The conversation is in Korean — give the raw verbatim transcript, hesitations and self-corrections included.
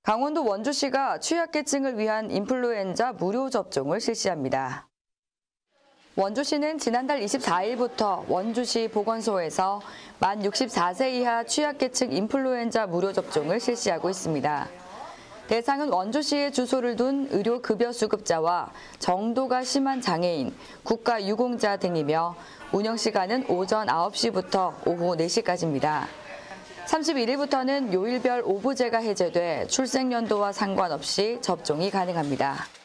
강원도 원주시가 취약계층을 위한 인플루엔자 무료 접종을 실시합니다. 원주시는 지난달 이십사일부터 원주시 보건소에서 만 육십사 세 이하 취약계층 인플루엔자 무료 접종을 실시하고 있습니다. 대상은 원주시에 주소를 둔 의료급여수급자와 정도가 심한 장애인, 국가유공자 등이며 운영시간은 오전 아홉 시부터 오후 네 시까지입니다. 삼십일일부터는 요일별 오부제가 해제돼 출생연도와 상관없이 접종이 가능합니다.